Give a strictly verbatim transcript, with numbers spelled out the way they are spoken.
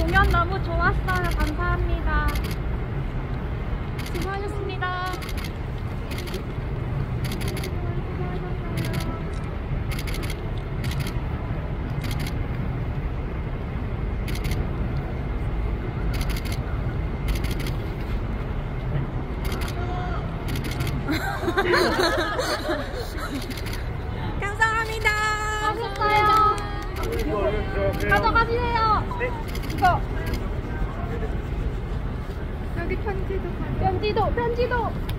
공연 너무 좋았어요. 감사합니다. 수고하셨습니다. 감사합니다. 수고하셨어요. 가져가세요. 네. 이거. 여기 편지도 가져. 편지도, 편지도.